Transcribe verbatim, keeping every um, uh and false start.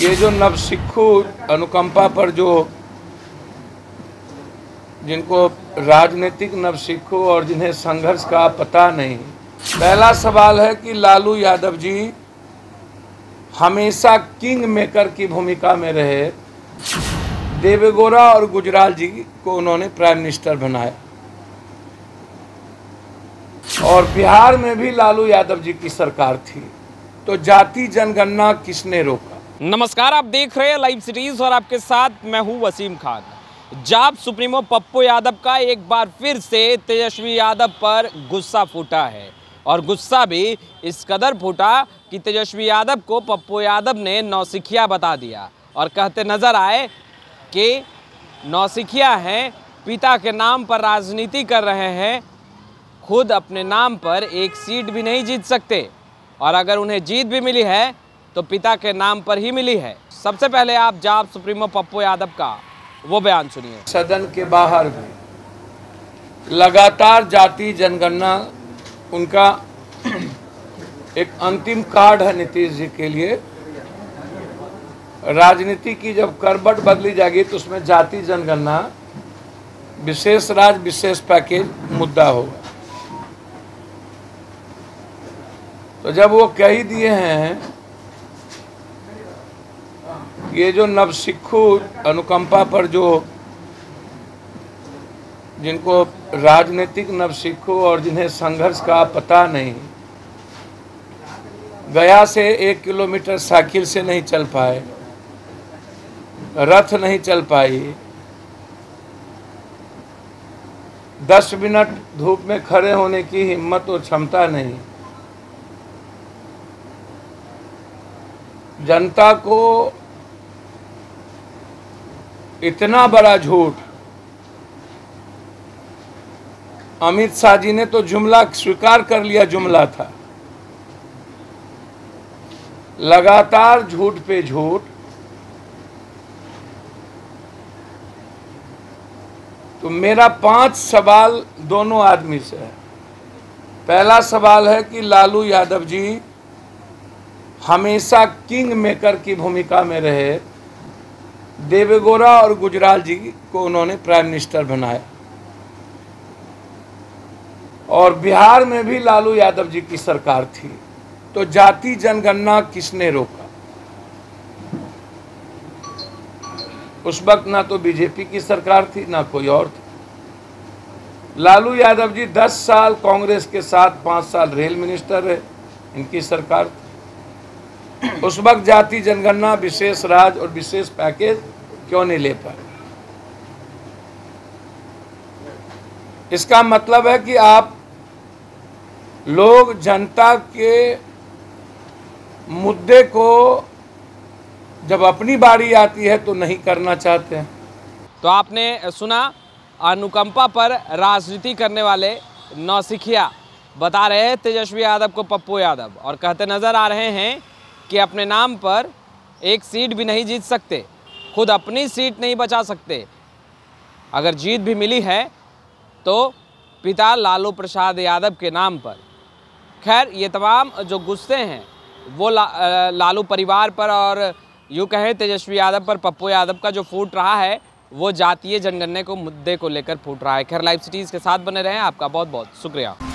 ये जो नवसिक्खु अनुकंपा पर जो जिनको राजनीतिक नवसिक्खु और जिन्हें संघर्ष का पता नहीं, पहला सवाल है कि लालू यादव जी हमेशा किंग मेकर की भूमिका में रहे। देवेगौड़ा और गुजराल जी को उन्होंने प्राइम मिनिस्टर बनाया और बिहार में भी लालू यादव जी की सरकार थी, तो जाति जनगणना किसने रोका? नमस्कार, आप देख रहे हैं लाइव सीरीज और आपके साथ मैं हूं वसीम खान। जाप सुप्रीमो पप्पू यादव का एक बार फिर से तेजस्वी यादव पर गुस्सा फूटा है और गुस्सा भी इस कदर फूटा कि तेजस्वी यादव को पप्पू यादव ने नौसिखिया बता दिया और कहते नजर आए कि नौसिखिया हैं, पिता के नाम पर राजनीति कर रहे हैं, खुद अपने नाम पर एक सीट भी नहीं जीत सकते और अगर उन्हें जीत भी मिली है तो पिता के नाम पर ही मिली है। सबसे पहले आप जाप सुप्रीमो पप्पू यादव का वो बयान सुनिए। सदन के बाहर भी लगातार जाति जनगणना उनका एक अंतिम कार्ड है नीतीश जी के लिए। राजनीति की जब करवट बदली जाएगी तो उसमें जाति जनगणना, विशेष राज्य विशेष पैकेज मुद्दा होगा। तो जब वो कह ही दिए हैं, ये जो नवसिक्खु अनुकंपा पर जो जिनको राजनीतिक नवसिक्खु और जिन्हें संघर्ष का पता नहीं, गया से एक किलोमीटर साइकिल से नहीं चल पाए, रथ नहीं चल पाई, दस मिनट धूप में खड़े होने की हिम्मत और क्षमता नहीं, जनता को इतना बड़ा झूठ। अमित शाह जी ने तो जुमला स्वीकार कर लिया, जुमला था। लगातार झूठ पे झूठ। तो मेरा पांच सवाल दोनों आदमी से है। पहला सवाल है कि लालू यादव जी हमेशा किंग मेकर की भूमिका में रहे। देवेगौड़ा और गुजराल जी को उन्होंने प्राइम मिनिस्टर बनाया और बिहार में भी लालू यादव जी की सरकार थी, तो जाति जनगणना किसने रोका? उस वक्त ना तो बीजेपी की सरकार थी ना कोई और थी। लालू यादव जी दस साल कांग्रेस के साथ पांच साल रेल मिनिस्टर रहे, इनकी सरकार थी। उस वक्त जाति जनगणना, विशेष राज्य और विशेष पैकेज क्यों नहीं ले पाए? इसका मतलब है कि आप लोग जनता के मुद्दे को जब अपनी बारी आती है तो नहीं करना चाहते हैं। तो आपने सुना, अनुकंपा पर राजनीति करने वाले नौसिखिया बता रहे हैं तेजस्वी यादव को पप्पू यादव और कहते नजर आ रहे हैं कि अपने नाम पर एक सीट भी नहीं जीत सकते, खुद अपनी सीट नहीं बचा सकते। अगर जीत भी मिली है तो पिता लालू प्रसाद यादव के नाम पर। खैर, ये तमाम जो गुस्से हैं वो ला, लालू परिवार पर और यूँ कहें तेजस्वी यादव पर पप्पू यादव का जो फूट रहा है वो जातीय जनगणना को मुद्दे को लेकर फूट रहा है। खैर, लाइव सिटीज़ के साथ बने रहें। आपका बहुत बहुत शुक्रिया।